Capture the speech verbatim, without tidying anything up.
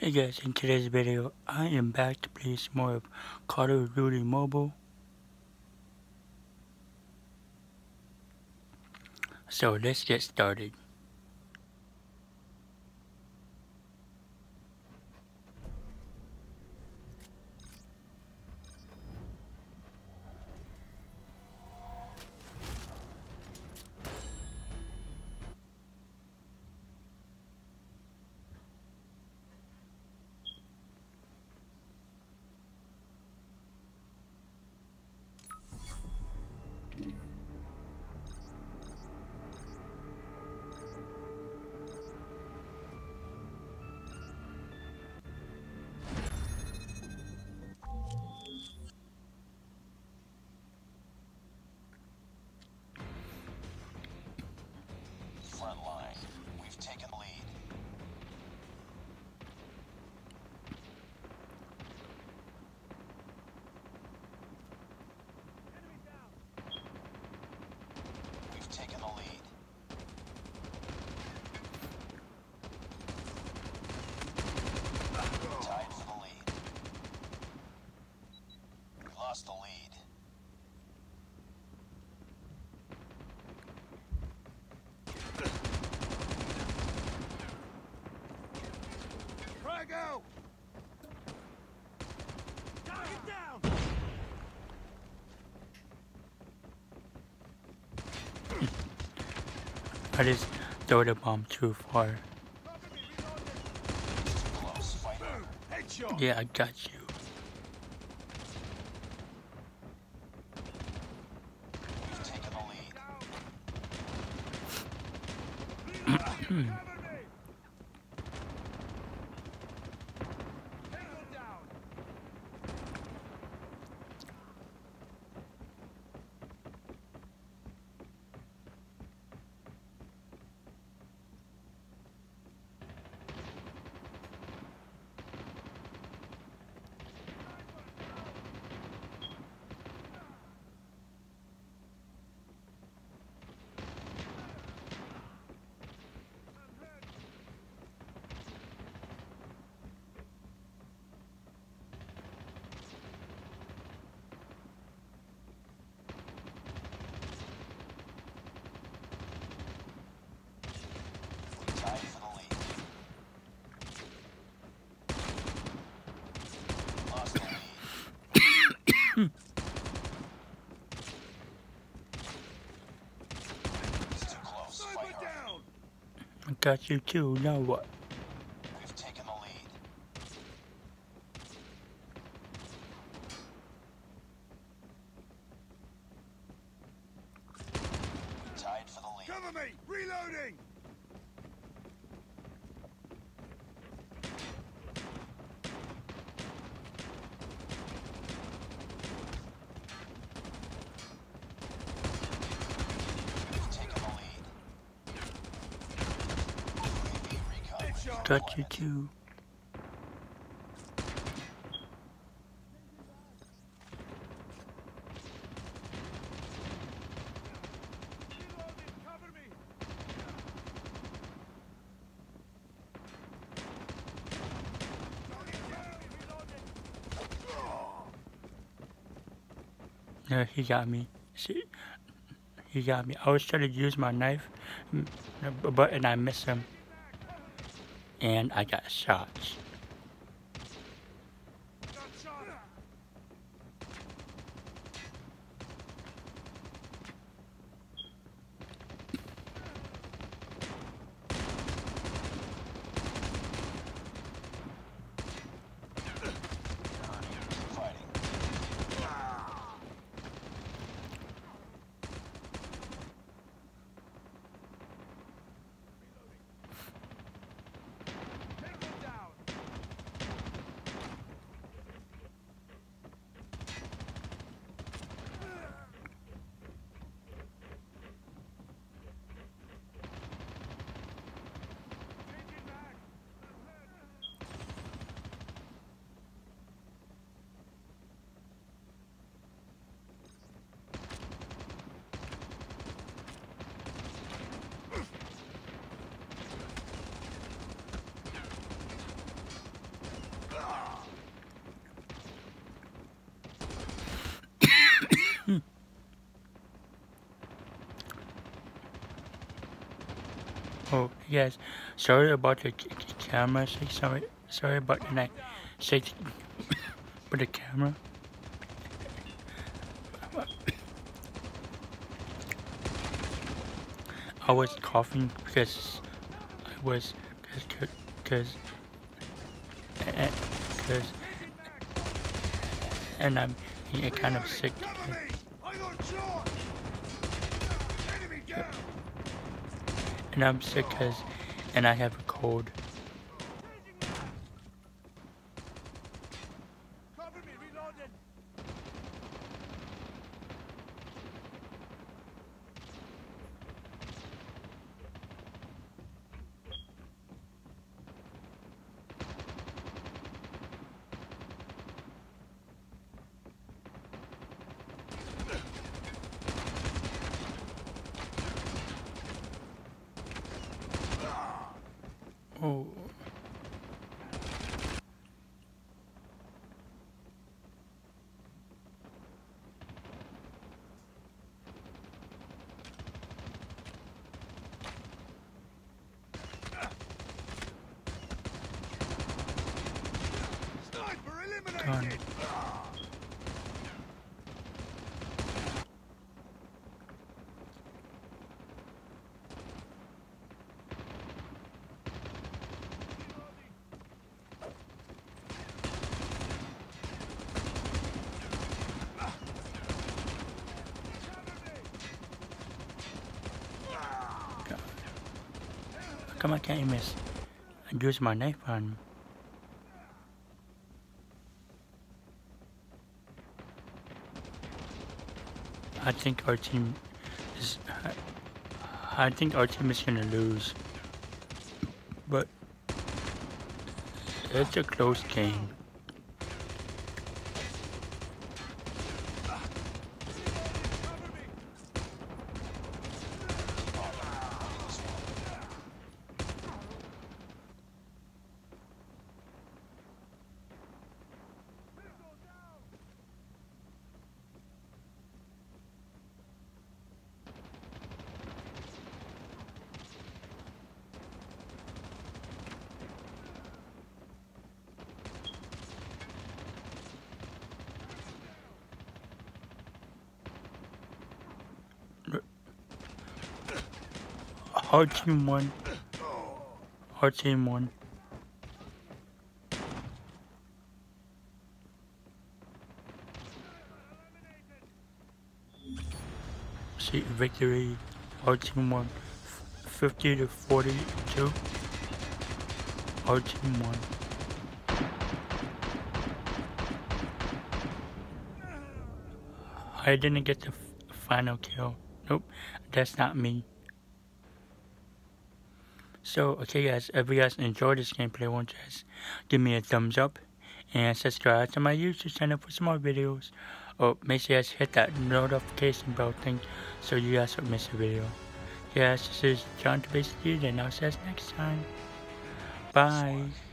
Hey guys, in today's video, I am back to play some more of Call of Duty Mobile. So let's get started. Front line. We've taken the lead. Enemy down. We've taken the lead. Tied for the lead. We lost the lead. Frag out! Get down! I just throw the bomb too far. Close fight over. Headshot! Yeah, I got you. We've taken the lead. Tied for the lead. Lost the lead. It's too close. Fight hard. I got you too. Now what? We've taken the lead. We tied for the lead. Cover me! Reloading! We've taken the lead. U A V recon. Got you too. Cover me! No, he got me. See, he got me. I was trying to use my knife, mm, but and I missed him, and I got shot. Fighting. Hit him down. Oh, yes. Sorry about the c- c- camera. Say sorry. Sorry about the night. Say for the camera. I was coughing because I was because because because and I'm yeah, kind of sick. And I'm sick because and I have a cold. Oh. Gone. Come on, can't you miss? I use my knife on him. I think our team is. I, I think our team is gonna lose, but it's a close game. Our team won. Our team won. See, victory. Our team won. fifty to forty-two. Our team won. I didn't get the f final kill. Nope, that's not me. So, okay guys, if you guys enjoyed this gameplay, won't you guys give me a thumbs up and subscribe to my YouTube channel for some more videos. Oh, make sure you guys hit that notification bell thing so you guys don't miss a video. Yes, this is John Tabasky, and I'll see you guys next time. Bye.